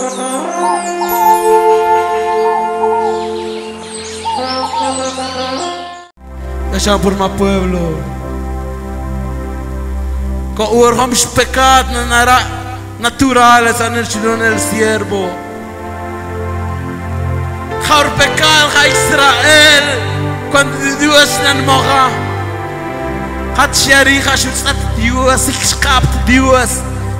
Allá por mi pueblo. Con urgamos pecados naturales en el chilón del siervo. Jaur pecado a Israel cuando Dios no moja. Hat sharija shusat Dios, escapt Dios.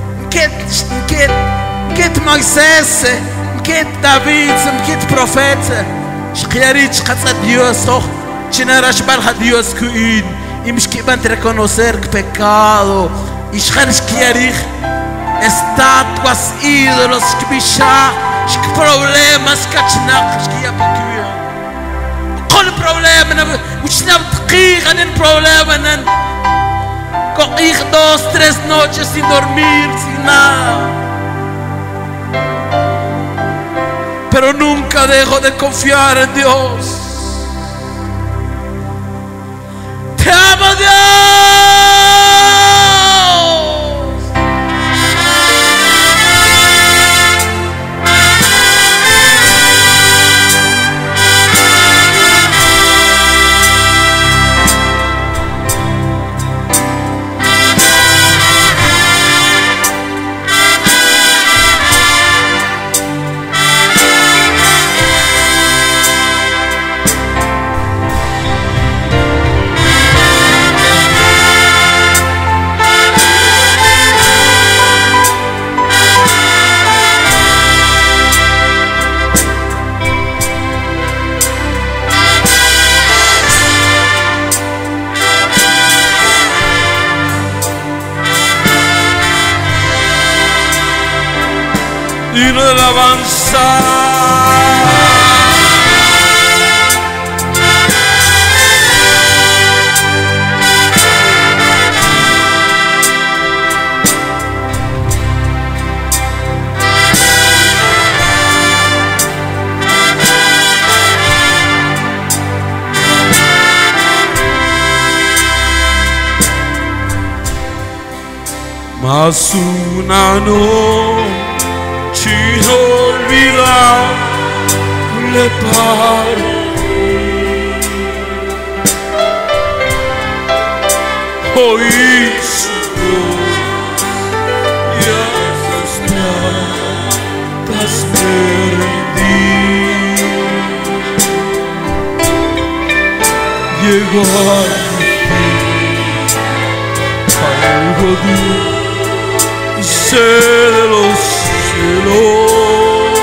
Ket Moisés, ket David, ket profeta. Shkiarich katzat Dios oh. Chinarash barja Dios kuin. Y me van a reconocer pecado. Y shkiarich estatuas, ídolos, problemas, con problema, con 2, 3 noches sin dormir, sin nada. Pero nunca dejo de confiar en Dios. Te amo, Dios. Himno de alabanza. Mas una noche inolvidable para oí su voz y a sus plantas me rendí. Llegó a mi fin algo dulce de los cielos.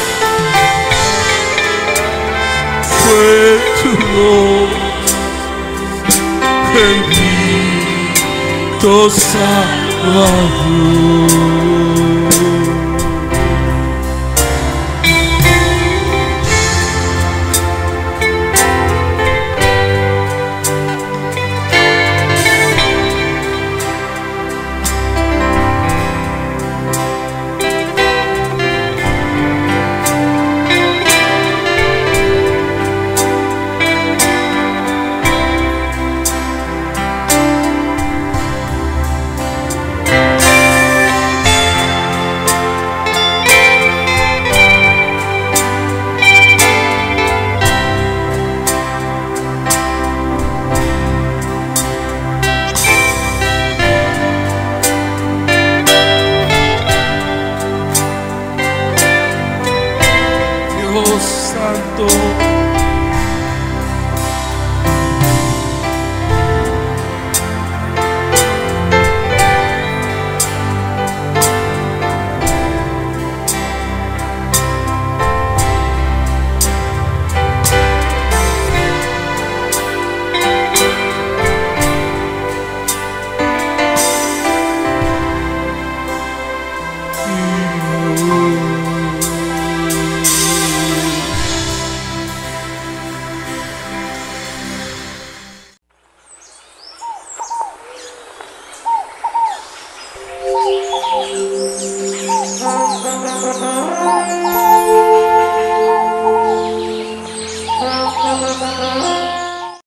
Fue tu voz, bendito Salvador. Santo,